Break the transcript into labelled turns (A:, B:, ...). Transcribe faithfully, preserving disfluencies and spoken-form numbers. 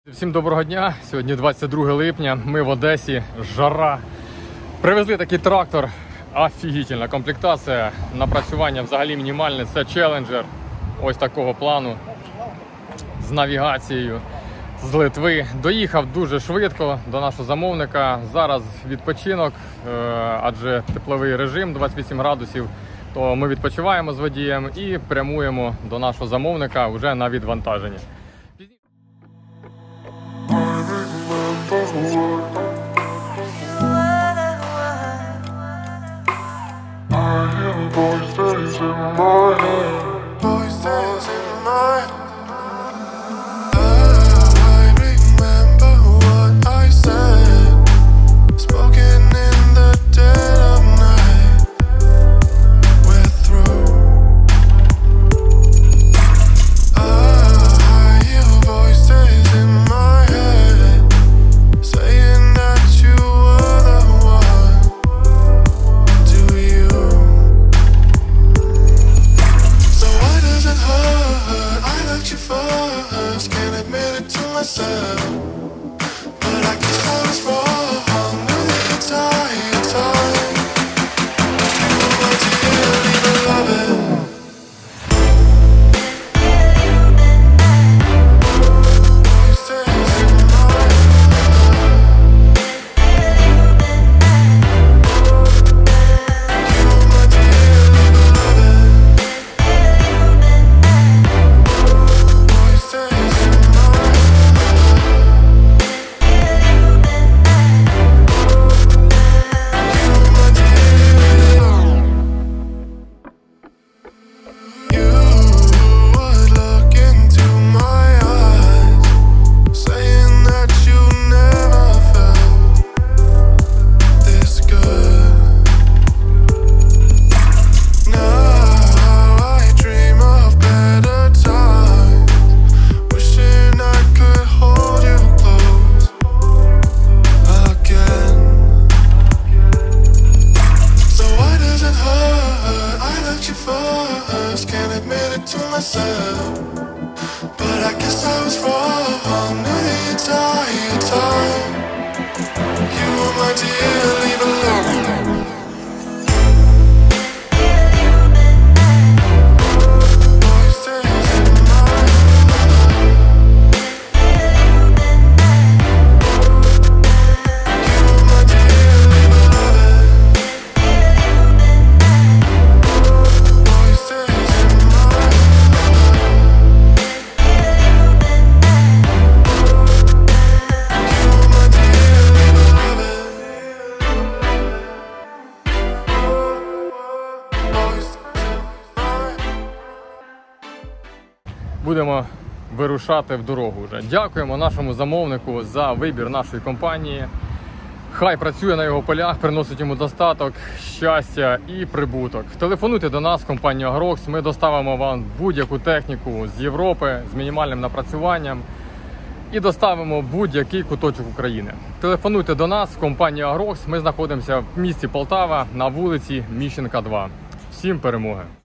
A: Всім доброго дня! Сьогодні двадцять друге липня, ми в Одесі, жара. Привезли такий трактор, офігітельна комплектація, напрацювання взагалі мінімальне, це Challenger, ось такого плану, з навігацією, з Литви. Доїхав дуже швидко до нашого замовника, зараз відпочинок, адже тепловий режим двадцять вісім градусів, то ми відпочиваємо з водієм і прямуємо до нашого замовника вже на відвантаження.
B: Voices in my head, voices in my head. I remember what I said, spoken in the dead of night. We're through. I hear voices in my head, saying that you were the one. Do you? I loved you first, can't admit it to myself, but I guess I was wrong. Knew the entire time you were dearly beloved. Can't admit it to myself, but I guess I was wrong. Knew the entire time you were my dearly beloved.
A: Будемо вирушати в дорогу вже. Дякуємо нашому замовнику за вибір нашої компанії. Хай працює на його полях, приносить йому достаток, щастя і прибуток. Телефонуйте до нас, компанію Agrox. Ми доставимо вам будь-яку техніку з Європи з мінімальним напрацюванням і доставимо будь-який куточок України. Телефонуйте до нас, компанію Agrox. Ми знаходимося в місті Полтава на вулиці Міщенка, два. Всім перемоги!